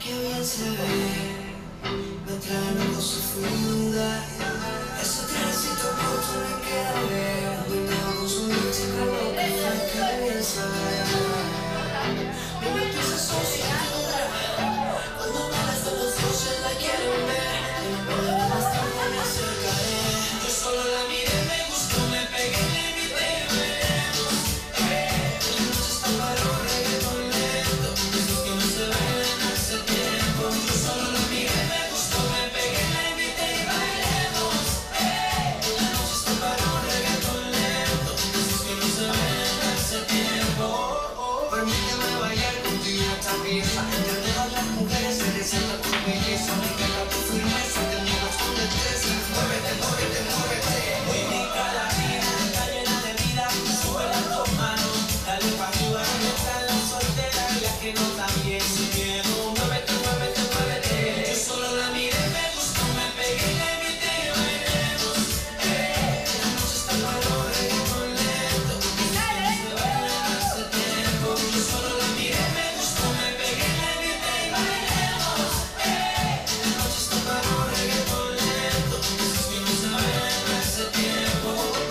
Qué bien se ve, me trae loco su figura. Ese trencito corto me queda bien. Combinado con su chica loca, qué bien se ve. Mis piezas son cintura. Cuando me las de los dos se la quieren ver. No me da más tiempo me acercaré. Yo solo la miré, me gustó, me pegué, le invité y bailemos. La noche está para un reggaetón lento. Esos que no se bailan hace tiempo. Yo solo la miré, me gustó, me pegué, le invité y bailemos. La noche está para un reggaetón lento. Esos que no se bailan hace tiempo. Permíteme bailar contigo esta pieza. Entre todas las mujeres se resalta tu belleza. Me encanta tu firmeza, te muevas con destreza. Muévete, muévete, muévete. Muy rica la vida, está llena de vida. Sube las dos manos, dale pa' arriba. ¿Dónde están las solteras y las que no también sin miedo? Muévete, muévete, muévete. Yo solo la miré, me gustó, me pegué, le invité y bailemos. La noche está para un reggaetón lento. Se baila hace tiempo. Yo solo la miré, me gustó, me pegué, le invité y bailemos. La noche está para un reggaetón lento. Esos que no se bailan hace tiempo.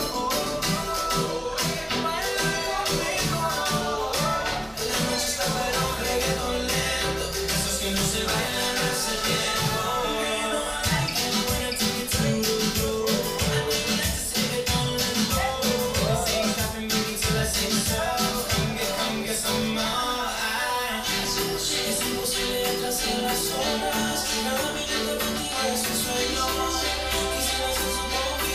Baila conmigo. La noche está para un reggaetón lento. Esos que no se bailan hace tiempo. Es imposible atrasar las horas. Cada minuto contigo es un sueño. Quisiera ser su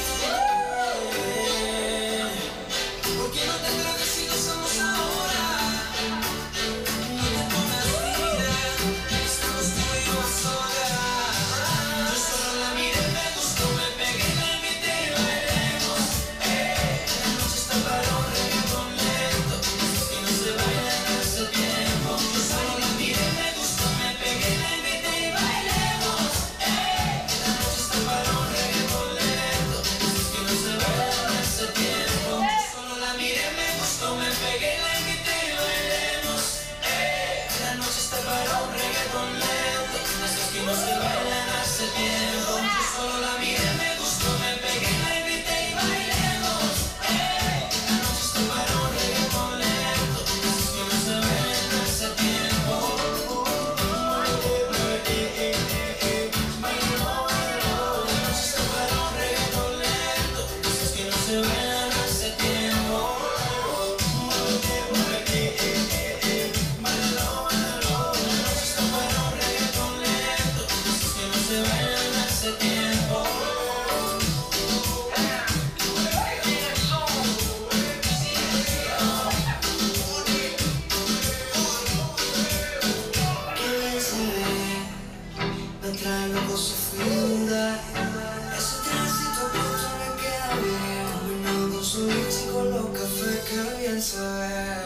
confidente. ¿Por qué no te atreves si lo somos ahora? No te pongas tímida, estamos tú y yo a solas. Yo solo la miré, me gustó, me pegué, le invité y bailemos. La noche está para un reggaetón lento. Esos que no se bailan hace tiempo. Yo solo la miré, me gustó, me pegué, le invité y bailemos. La noche está para un reggaetón lento. Esos que no se bailan hace tiempo. Yo solo la miré, me gustó, me pegué, le invité y bailemos. La noche está para un reggaetón lento. Esos que no se bailan hace tiempo. Yo solo la miré, me gustó, me pegué, le invité y bailemos. La noche está para un reggaetón lento. Esos que no se bailan hace tiempo. La noche está para un reggaetón lento. Esos que no se bailan hace tiempo. La noche está para un reggaetón lento. Esos que no se bailan hace tiempo. Qué bien se ve, me trae loco su figura. Ese trencito corto me queda bien. Combinado con su chico loca, fue que bien se ve.